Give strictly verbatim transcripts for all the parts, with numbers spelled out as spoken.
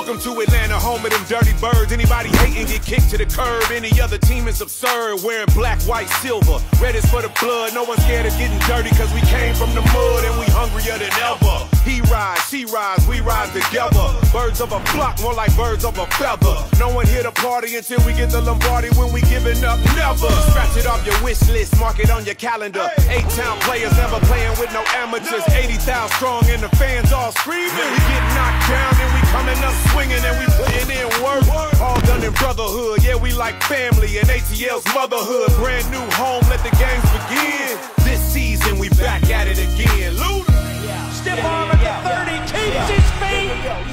Welcome to Atlanta, home of them dirty birds. Anybody hating get kicked to the curb. Any other team is absurd. Wearing black, white, silver. Red is for the blood. No one's scared of getting dirty, cause we came from the mud and we hungrier than ever. He rise, she rise, we rise together. Birds of a flock, more like birds of a feather. No one here to party until we get the Lombardi. When we giving up, never. Scratch it off your wish list, mark it on your calendar. Eight-town players never playing with no amateurs. eighty thousand strong and the fans all screaming. We get knocked down and we coming up swinging and we putting in work. All done in brotherhood, yeah, we like family and A T L's motherhood. Brand new home, let the games begin. This season we back at it again. Luda. Stiff arm at the thirty, keeps his feet.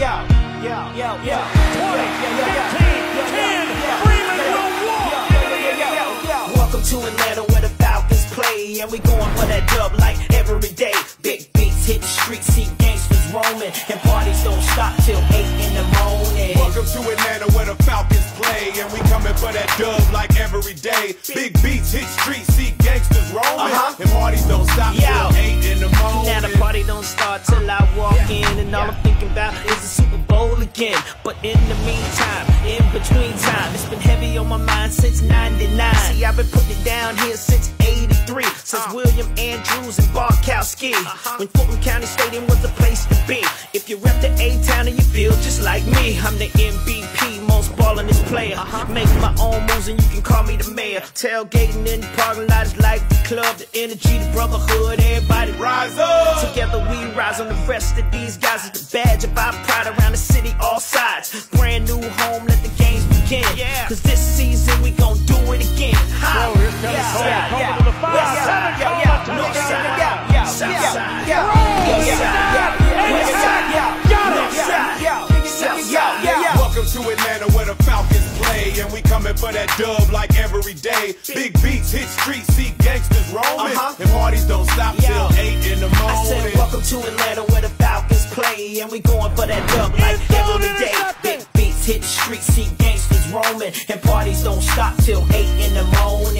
twenty, fifteen, ten, Freeman will walk. Welcome to Atlanta where the Falcons play, and we going for that dub like every day. Big beats hit the streets, see gangsters roaming, and parties don't stop till eight in the morning. Welcome to Atlanta where the Falcons play, and we coming for that dub like every day. Big beats hit streets, see gangsters roaming, uh-huh. and parties don't stop Yo. till eight in the morning. Now the party don't start till I walk in, and all I'm thinking about is the Super Bowl again. But in the meantime, in between time, it's been heavy on my mind since ninety-nine. See, I've been putting it down here since eighty-three, since uh. William Andrews and Barkowski. Uh-huh. When Fulton County Stadium was the place to be. If you rep the A-Town and you feel just like me, I'm the M V P, most ballingest player. Uh-huh. Make my own moves and you can call me the mayor. Tailgating in the parking lot is like the club, the energy, the brotherhood, everybody rise up. Together we rise on the rest of these guys. It's the badge of our pride around the city, all sides. Brand new home, let the games begin. Yeah. Cause this season we gon' do it again. Whoa, here's Kelly yeah. Cole yeah. coming yeah. to the five. Yeah. Seven Yeah. coming Yeah. up to North the side. seven. Yeah. Yeah. South Yeah. side. Yeah. Roll. Yeah. Yeah. East side. Got it. Yeah. Yeah. Welcome to Atlanta where the Falcons play, and we coming for that dub like every day. Big beats hit streets, see gangsters roaming, uh-huh. and parties don't stop Yo. till eight in the morning. I said welcome to Atlanta where the Falcons play, and we going for that dub like every day. Big beats hit the streets, see gangsters roaming, and parties don't stop till eight in the morning.